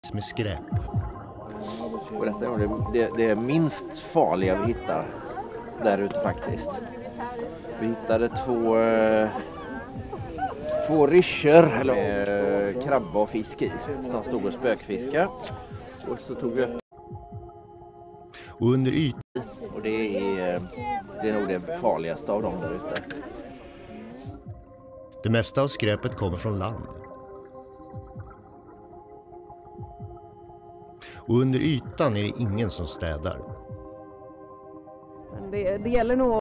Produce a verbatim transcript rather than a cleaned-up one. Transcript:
med skräp. Och detta är det, det, det minst farliga vi hittar där ute faktiskt. Vi hittade två, eh, två ryscher eller eh, krabba och fisk i som stod och spökfiskade. Och så tog vi upp. Och under ytan. Och det är, eh, det är nog det farligaste av dem där ute. Det mesta av skräpet kommer från land. Och under ytan är det ingen som städar. Det, det gäller nog